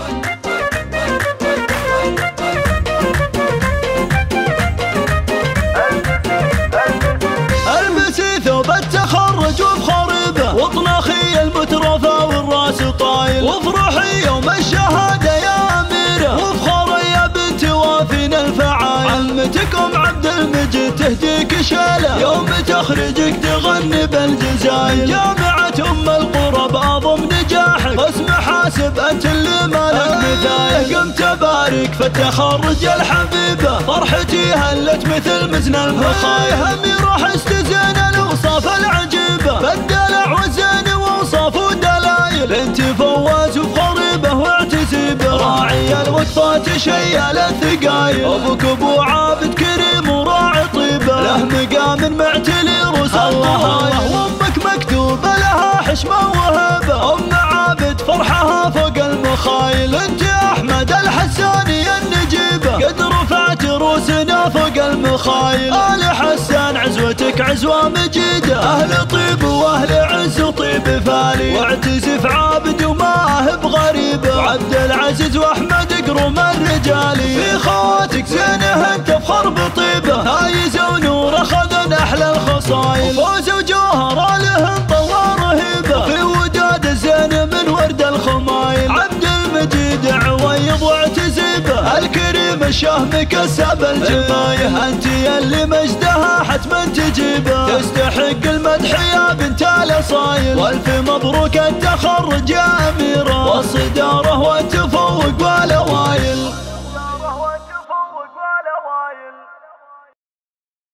البسي ثوب التخرج وافخري به، واطنخي المترفة والراس طايل، وافرحي يوم الشهادة يا أميرة، وافخري يا بنت وافين الفعايل. عمتك أم عبد المجيد تهديك شالة، يوم تخرجك تغني بالجزايل. جامعة أم القرى بأعظم نجاحك، قسم حاسب أنت اللي مالك مثايل. قمت أبارك في التخرج الحبيبة، فرحتي هلت مثل مزن المخايل. أميرة حست زين الأوصاف العجيبة، بالدلع والزين وأوصاف ودلايل. انت فواز وفخريبة واعتزيبة، راعي الوقفات شيال الثقايل. أبوك أبو عابد كريم وراعي طيبة، له مقام معتلي روس الطهايل. وأمك مكتوب لها حشمة وهبة، أم عابد فرحها فوق المخايل. انت أحمد الحساني النجيبة، قد رفعت روسنا فوق المخايل. آل حسان عزوتك عزوة مجيدة، أهل طيب وأهل عز وطيب فالي. واعتزف عابد وما هب غريبة، وعبد العزيز وأحمد قروم الرجالي. في خواتك زينهن تفخر بطيبة، هايزة ونور أخذن أحلى الخصايل. وفوز وجوهر لهن طوى رهيبة، في وداد الزين من ورد الخمايل. عبد المجيد عويض واعتزيبه، الكريم الشاه مكسب الجمايل. انت يلي مجدها حتما تجيبه، تستحق المدح يا بنت الاصايل. والف مبروك التخرج يا اميره، والصداره